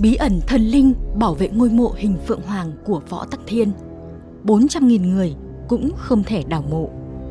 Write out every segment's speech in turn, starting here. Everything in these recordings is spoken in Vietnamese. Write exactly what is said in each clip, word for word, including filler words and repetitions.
Bí ẩn thần linh bảo vệ ngôi mộ hình Phượng Hoàng của Võ Tắc Thiên. bốn trăm nghìn người cũng không thể đào mộ.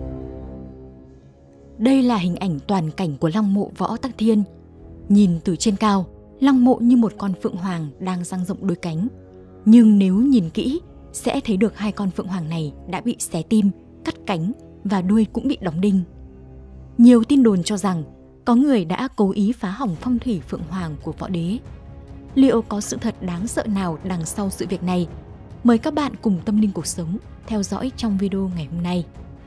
Đây là hình ảnh toàn cảnh của lăng mộ Võ Tắc Thiên. Nhìn từ trên cao, lăng mộ như một con phượng hoàng đang dang rộng đôi cánh. Nhưng nếu nhìn kỹ, sẽ thấy được hai con phượng hoàng này đã bị xé tim, cắt cánh và đuôi cũng bị đóng đinh. Nhiều tin đồn cho rằng có người đã cố ý phá hỏng phong thủy phượng hoàng của võ đế. Liệu có sự thật đáng sợ nào đằng sau sự việc này? Mời các bạn cùng Tâm Linh Cuộc Sống theo dõi trong video ngày hôm nay.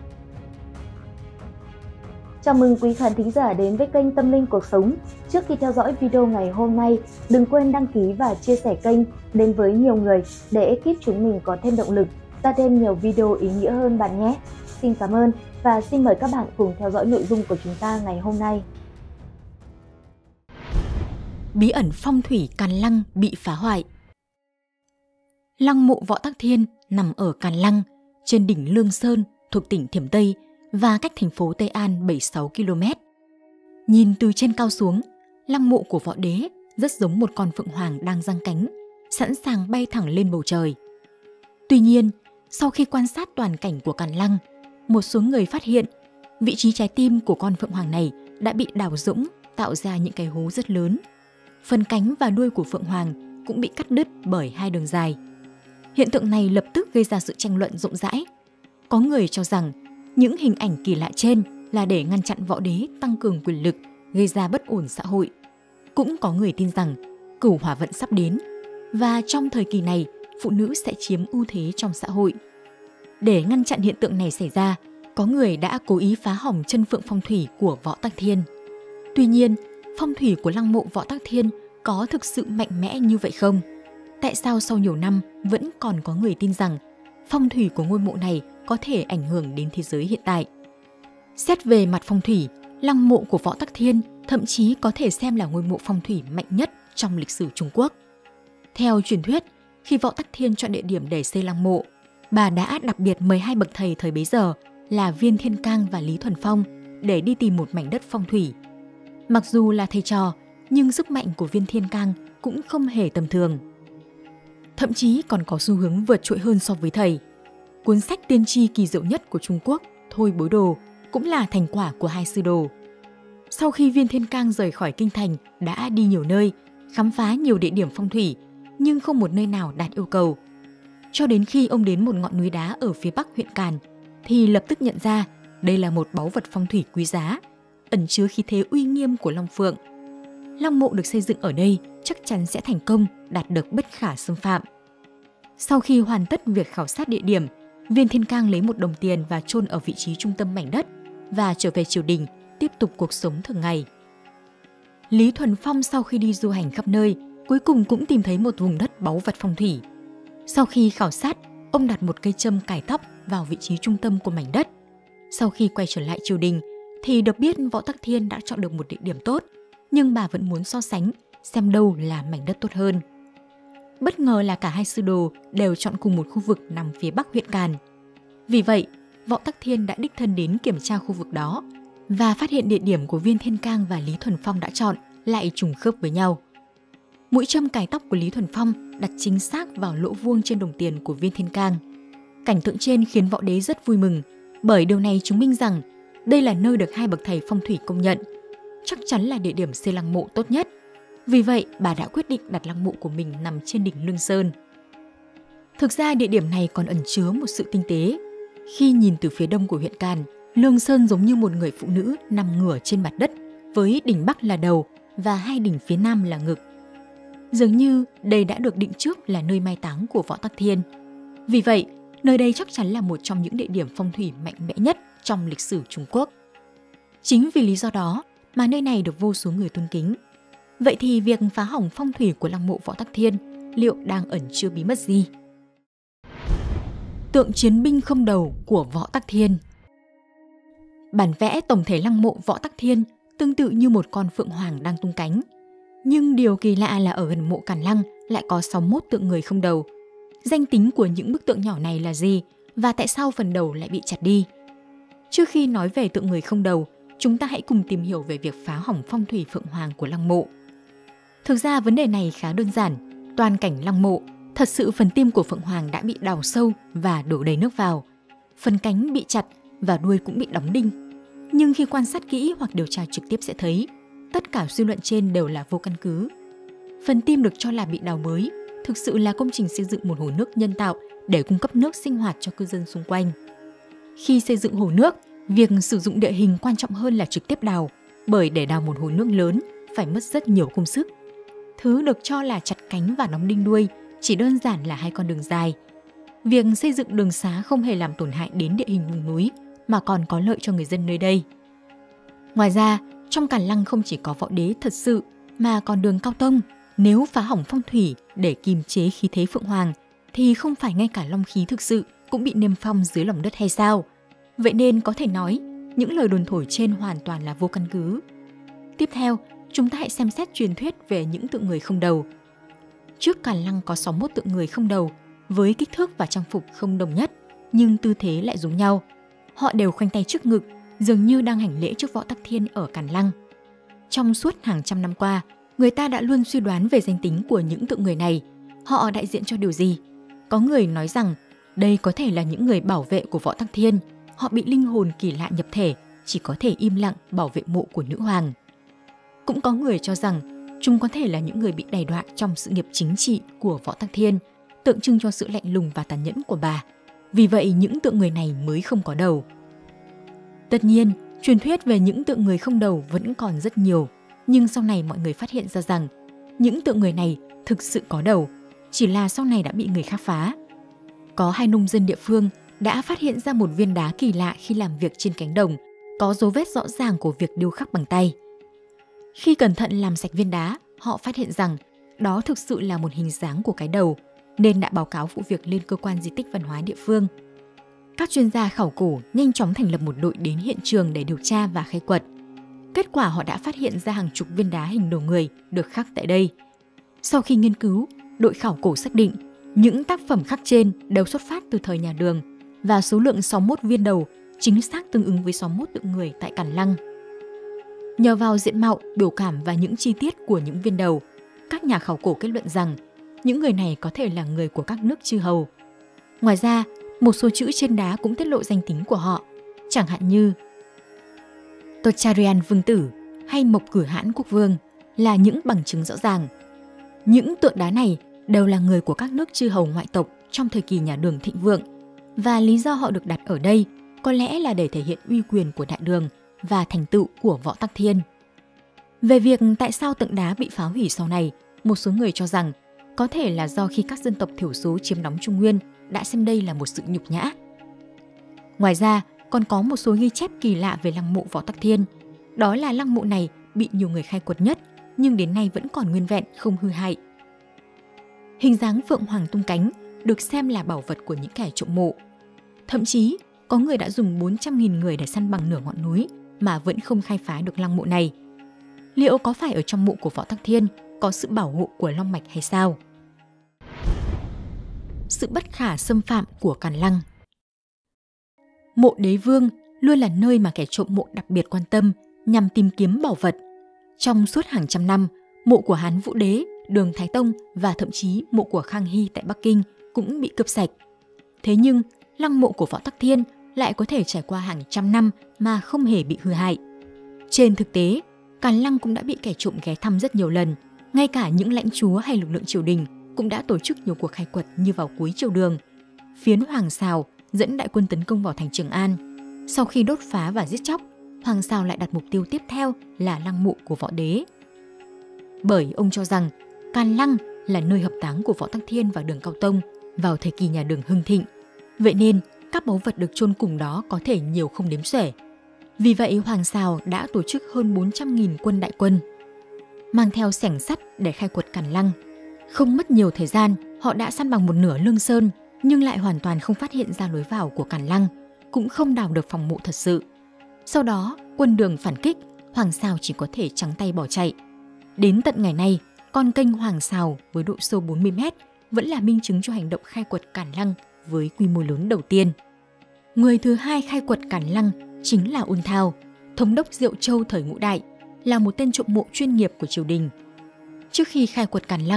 Chào mừng quý khán thính giả đến với kênh Tâm Linh Cuộc Sống. Trước khi theo dõi video ngày hôm nay, đừng quên đăng ký và chia sẻ kênh đến với nhiều người để ekip chúng mình có thêm động lực ra thêm nhiều video ý nghĩa hơn bạn nhé. Xin cảm ơn và xin mời các bạn cùng theo dõi nội dung của chúng ta ngày hôm nay. Bí ẩn phong thủy Càn Lăng bị phá hoại. Lăng mộ Võ Tắc Thiên nằm ở Càn Lăng, trên đỉnh Lương Sơn thuộc tỉnh Thiểm Tây và cách thành phố Tây An bảy mươi sáu ki lô mét. Nhìn từ trên cao xuống, lăng mộ của võ đế rất giống một con phượng hoàng đang giang cánh, sẵn sàng bay thẳng lên bầu trời. Tuy nhiên, sau khi quan sát toàn cảnh của Càn Lăng, một số người phát hiện vị trí trái tim của con phượng hoàng này đã bị đào rỗng, tạo ra những cái hố rất lớn. Phần cánh và đuôi của phượng hoàng cũng bị cắt đứt bởi hai đường dài. Hiện tượng này lập tức gây ra sự tranh luận rộng rãi. Có người cho rằng những hình ảnh kỳ lạ trên là để ngăn chặn võ đế tăng cường quyền lực, gây ra bất ổn xã hội. Cũng có người tin rằng cửu hỏa vận sắp đến và trong thời kỳ này phụ nữ sẽ chiếm ưu thế trong xã hội. Để ngăn chặn hiện tượng này xảy ra, có người đã cố ý phá hỏng chân phượng phong thủy của Võ Tắc Thiên. Tuy nhiên, phong thủy của lăng mộ Võ Tắc Thiên có thực sự mạnh mẽ như vậy không? Tại sao sau nhiều năm vẫn còn có người tin rằng phong thủy của ngôi mộ này có thể ảnh hưởng đến thế giới hiện tại? Xét về mặt phong thủy, lăng mộ của Võ Tắc Thiên thậm chí có thể xem là ngôi mộ phong thủy mạnh nhất trong lịch sử Trung Quốc. Theo truyền thuyết, khi Võ Tắc Thiên chọn địa điểm để xây lăng mộ, bà đã đặc biệt mời hai bậc thầy thời bấy giờ là Viên Thiên Cang và Lý Thuần Phong để đi tìm một mảnh đất phong thủy. Mặc dù là thầy trò, nhưng sức mạnh của Viên Thiên Cang cũng không hề tầm thường. Thậm chí còn có xu hướng vượt trội hơn so với thầy. Cuốn sách tiên tri kỳ diệu nhất của Trung Quốc, Thôi Bối Đồ, cũng là thành quả của hai sư đồ. Sau khi Viên Thiên Cang rời khỏi kinh thành, đã đi nhiều nơi, khám phá nhiều địa điểm phong thủy, nhưng không một nơi nào đạt yêu cầu. Cho đến khi ông đến một ngọn núi đá ở phía bắc huyện Càn, thì lập tức nhận ra đây là một báu vật phong thủy quý giá, ẩn chứa khí thế uy nghiêm của Long Phượng. Lăng mộ được xây dựng ở đây chắc chắn sẽ thành công, đạt được bất khả xâm phạm. Sau khi hoàn tất việc khảo sát địa điểm, Viên Thiên Cang lấy một đồng tiền và chôn ở vị trí trung tâm mảnh đất và trở về triều đình, tiếp tục cuộc sống thường ngày. Lý Thuần Phong sau khi đi du hành khắp nơi, cuối cùng cũng tìm thấy một vùng đất báu vật phong thủy. Sau khi khảo sát, ông đặt một cây châm cài tóc vào vị trí trung tâm của mảnh đất. Sau khi quay trở lại triều đình, thì được biết Võ Tắc Thiên đã chọn được một địa điểm tốt, nhưng bà vẫn muốn so sánh xem đâu là mảnh đất tốt hơn. Bất ngờ là cả hai sư đồ đều chọn cùng một khu vực nằm phía bắc huyện Càn. Vì vậy, Võ Tắc Thiên đã đích thân đến kiểm tra khu vực đó và phát hiện địa điểm của Viên Thiên Cang và Lý Thuần Phong đã chọn lại trùng khớp với nhau. Mũi châm cài tóc của Lý Thuần Phong đặt chính xác vào lỗ vuông trên đồng tiền của Viên Thiên Cang. Cảnh tượng trên khiến võ đế rất vui mừng, bởi điều này chứng minh rằng đây là nơi được hai bậc thầy phong thủy công nhận, chắc chắn là địa điểm xây lăng mộ tốt nhất. Vì vậy, bà đã quyết định đặt lăng mộ của mình nằm trên đỉnh Lương Sơn. Thực ra địa điểm này còn ẩn chứa một sự tinh tế. Khi nhìn từ phía đông của huyện Càn, Lương Sơn giống như một người phụ nữ nằm ngửa trên mặt đất, với đỉnh bắc là đầu và hai đỉnh phía nam là ngực. Dường như đây đã được định trước là nơi mai táng của Võ Tắc Thiên. Vì vậy, nơi đây chắc chắn là một trong những địa điểm phong thủy mạnh mẽ nhất trong lịch sử Trung Quốc. Chính vì lý do đó mà nơi này được vô số người tôn kính. Vậy thì việc phá hỏng phong thủy của lăng mộ Võ Tắc Thiên liệu đang ẩn chứa bí mật gì? Tượng chiến binh không đầu của Võ Tắc Thiên. Bản vẽ tổng thể lăng mộ Võ Tắc Thiên tương tự như một con phượng hoàng đang tung cánh. Nhưng điều kỳ lạ là ở gần mộ Càn Lăng lại có sáu mươi mốt tượng người không đầu. Danh tính của những bức tượng nhỏ này là gì và tại sao phần đầu lại bị chặt đi? Trước khi nói về tượng người không đầu, chúng ta hãy cùng tìm hiểu về việc phá hỏng phong thủy phượng hoàng của lăng mộ. Thực ra vấn đề này khá đơn giản. Toàn cảnh lăng mộ, thật sự phần tim của Phượng Hoàng đã bị đào sâu và đổ đầy nước vào. Phần cánh bị chặt và đuôi cũng bị đóng đinh. Nhưng khi quan sát kỹ hoặc điều tra trực tiếp sẽ thấy, tất cả suy luận trên đều là vô căn cứ. Phần tim được cho là bị đào bới, thực sự là công trình xây dựng một hồ nước nhân tạo để cung cấp nước sinh hoạt cho cư dân xung quanh. Khi xây dựng hồ nước, việc sử dụng địa hình quan trọng hơn là trực tiếp đào, bởi để đào một hồ nước lớn phải mất rất nhiều công sức. Thứ được cho là chặt cánh và đóng đinh đuôi chỉ đơn giản là hai con đường dài. Việc xây dựng đường xá không hề làm tổn hại đến địa hình vùng núi mà còn có lợi cho người dân nơi đây. Ngoài ra, trong Càn Lăng không chỉ có võ đế thật sự mà còn đường Cao Tông. Nếu phá hỏng phong thủy để kiềm chế khí thế Phượng Hoàng thì không phải ngay cả long khí thực sự cũng bị niêm phong dưới lòng đất hay sao? Vậy nên có thể nói, những lời đồn thổi trên hoàn toàn là vô căn cứ. Tiếp theo, chúng ta hãy xem xét truyền thuyết về những tượng người không đầu. Trước Càn Lăng có sáu mươi mốt tượng người không đầu, với kích thước và trang phục không đồng nhất, nhưng tư thế lại giống nhau. Họ đều khoanh tay trước ngực, dường như đang hành lễ trước Võ Tắc Thiên ở Càn Lăng. Trong suốt hàng trăm năm qua, người ta đã luôn suy đoán về danh tính của những tượng người này. Họ đại diện cho điều gì? Có người nói rằng đây có thể là những người bảo vệ của Võ Tắc Thiên. Họ bị linh hồn kỳ lạ nhập thể, chỉ có thể im lặng bảo vệ mộ của nữ hoàng. Cũng có người cho rằng chúng có thể là những người bị đày đọa trong sự nghiệp chính trị của Võ Tắc Thiên, tượng trưng cho sự lạnh lùng và tàn nhẫn của bà. Vì vậy những tượng người này mới không có đầu. Tất nhiên, truyền thuyết về những tượng người không đầu vẫn còn rất nhiều, nhưng sau này mọi người phát hiện ra rằng những tượng người này thực sự có đầu, chỉ là sau này đã bị người khác phá. Có hai nông dân địa phương đã phát hiện ra một viên đá kỳ lạ khi làm việc trên cánh đồng, có dấu vết rõ ràng của việc điêu khắc bằng tay. Khi cẩn thận làm sạch viên đá, họ phát hiện rằng đó thực sự là một hình dáng của cái đầu, nên đã báo cáo vụ việc lên cơ quan di tích văn hóa địa phương. Các chuyên gia khảo cổ nhanh chóng thành lập một đội đến hiện trường để điều tra và khai quật. Kết quả họ đã phát hiện ra hàng chục viên đá hình đầu người được khắc tại đây. Sau khi nghiên cứu, đội khảo cổ xác định những tác phẩm khắc trên đều xuất phát từ thời nhà Đường và số lượng sáu mươi mốt viên đầu chính xác tương ứng với sáu mươi mốt tượng người tại Càn Lăng. Nhờ vào diện mạo, biểu cảm và những chi tiết của những viên đầu, các nhà khảo cổ kết luận rằng những người này có thể là người của các nước chư hầu. Ngoài ra, một số chữ trên đá cũng tiết lộ danh tính của họ, chẳng hạn như Tocharian Vương Tử hay Mộc Cử Hãn Quốc Vương là những bằng chứng rõ ràng. Những tượng đá này đều là người của các nước chư hầu ngoại tộc trong thời kỳ nhà Đường thịnh vượng, và lý do họ được đặt ở đây có lẽ là để thể hiện uy quyền của Đại Đường và thành tựu của Võ Tắc Thiên. Về việc tại sao tượng đá bị phá hủy sau này, một số người cho rằng có thể là do khi các dân tộc thiểu số chiếm đóng Trung Nguyên đã xem đây là một sự nhục nhã. Ngoài ra, còn có một số ghi chép kỳ lạ về lăng mộ Võ Tắc Thiên. Đó là lăng mộ này bị nhiều người khai quật nhất, nhưng đến nay vẫn còn nguyên vẹn, không hư hại. Hình dáng Phượng Hoàng tung cánh được xem là bảo vật của những kẻ trộm mộ. Thậm chí, có người đã dùng bốn trăm nghìn người để săn bằng nửa ngọn núi mà vẫn không khai phá được lăng mộ này. Liệu có phải ở trong mộ của Võ Tắc Thiên có sự bảo hộ của long mạch hay sao? Sự bất khả xâm phạm của Càn Lăng. Mộ Đế Vương luôn là nơi mà kẻ trộm mộ đặc biệt quan tâm nhằm tìm kiếm bảo vật. Trong suốt hàng trăm năm, mộ của Hán Vũ Đế, Đường Thái Tông và thậm chí mộ của Khang Hy tại Bắc Kinh cũng bị cướp sạch. Thế nhưng, lăng mộ của Võ Tắc Thiên lại có thể trải qua hàng trăm năm mà không hề bị hư hại. Trên thực tế, Càn Lăng cũng đã bị kẻ trộm ghé thăm rất nhiều lần. Ngay cả những lãnh chúa hay lực lượng triều đình cũng đã tổ chức nhiều cuộc khai quật như vào cuối triều Đường. Phiến Hoàng Sào dẫn đại quân tấn công vào thành Trường An. Sau khi đốt phá và giết chóc, Hoàng Sào lại đặt mục tiêu tiếp theo là lăng mộ của Võ Đế. Bởi ông cho rằng Càn Lăng là nơi hợp táng của Võ Tắc Thiên và Đường Cao Tông vào thời kỳ nhà Đường hưng thịnh. Vậy nên, các báu vật được chôn cùng đó có thể nhiều không đếm xuể. Vì vậy, Hoàng Sào đã tổ chức hơn bốn trăm nghìn quân đại quân, mang theo xẻng sắt để khai quật Càn Lăng. Không mất nhiều thời gian, họ đã săn bằng một nửa Lương Sơn, nhưng lại hoàn toàn không phát hiện ra lối vào của Càn Lăng, cũng không đào được phòng mộ thật sự. Sau đó, quân Đường phản kích, Hoàng Sào chỉ có thể trắng tay bỏ chạy. Đến tận ngày nay, con kênh Hoàng Sào với độ sâu bốn mươi mét vẫn là minh chứng cho hành động khai quật Càn Lăng với quy mô lớn đầu tiên. Người thứ hai khai quật Càn Lăng chính là Ôn Thao, thống đốc Diệu Châu thời Ngũ Đại, là một tên trộm mộ chuyên nghiệp của triều đình. Trước khi khai quật Càn Lăng,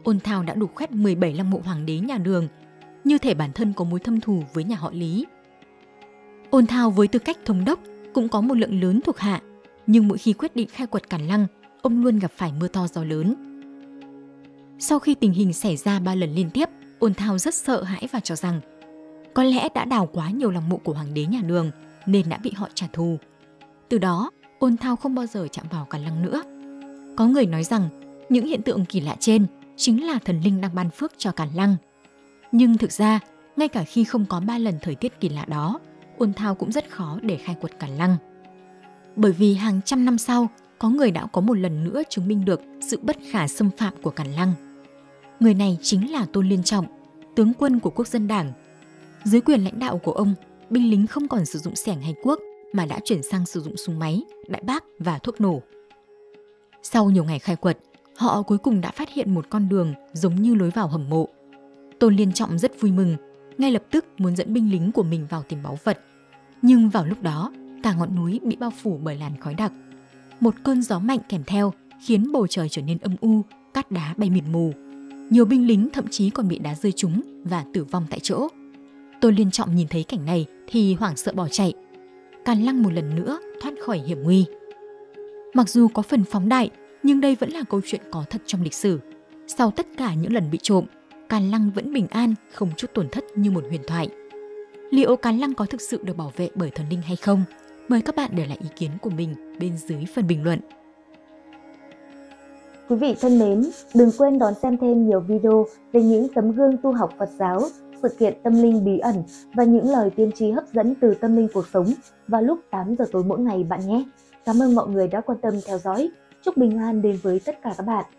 Ôn Thao đã đục khoét mười bảy lăng mộ hoàng đế nhà Đường, như thể bản thân có mối thâm thù với nhà họ Lý. Ôn Thao với tư cách thống đốc cũng có một lượng lớn thuộc hạ, nhưng mỗi khi quyết định khai quật Càn Lăng, ông luôn gặp phải mưa to gió lớn. Sau khi tình hình xảy ra ba lần liên tiếp, Ôn Thao rất sợ hãi và cho rằng có lẽ đã đào quá nhiều lăng mộ của hoàng đế nhà Đường nên đã bị họ trả thù. Từ đó, Ôn Thao không bao giờ chạm vào Càn Lăng nữa. Có người nói rằng những hiện tượng kỳ lạ trên chính là thần linh đang ban phước cho Càn Lăng. Nhưng thực ra, ngay cả khi không có ba lần thời tiết kỳ lạ đó, Ôn Thao cũng rất khó để khai quật Càn Lăng. Bởi vì hàng trăm năm sau, có người đã có một lần nữa chứng minh được sự bất khả xâm phạm của Càn Lăng. Người này chính là Tôn Liên Trọng, tướng quân của Quốc dân Đảng. Dưới quyền lãnh đạo của ông, binh lính không còn sử dụng xẻng hay cuốc mà đã chuyển sang sử dụng súng máy, đại bác và thuốc nổ. Sau nhiều ngày khai quật, họ cuối cùng đã phát hiện một con đường giống như lối vào hầm mộ. Tôn Liên Trọng rất vui mừng, ngay lập tức muốn dẫn binh lính của mình vào tìm báu vật. Nhưng vào lúc đó, cả ngọn núi bị bao phủ bởi làn khói đặc. Một cơn gió mạnh kèm theo khiến bầu trời trở nên âm u, cát đá bay mịt mù. Nhiều binh lính thậm chí còn bị đá rơi trúng và tử vong tại chỗ. Tôn Liên Trọng nhìn thấy cảnh này thì hoảng sợ bỏ chạy. Càn Lăng một lần nữa thoát khỏi hiểm nguy. Mặc dù có phần phóng đại, nhưng đây vẫn là câu chuyện có thật trong lịch sử. Sau tất cả những lần bị trộm, Càn Lăng vẫn bình an, không chút tổn thất như một huyền thoại. Liệu Càn Lăng có thực sự được bảo vệ bởi thần linh hay không? Mời các bạn để lại ý kiến của mình bên dưới phần bình luận. Quý vị thân mến, đừng quên đón xem thêm nhiều video về những tấm gương tu học Phật giáo, sự kiện tâm linh bí ẩn và những lời tiên tri hấp dẫn từ tâm linh cuộc sống vào lúc tám giờ tối mỗi ngày bạn nhé. Cảm ơn mọi người đã quan tâm theo dõi. Chúc bình an đến với tất cả các bạn.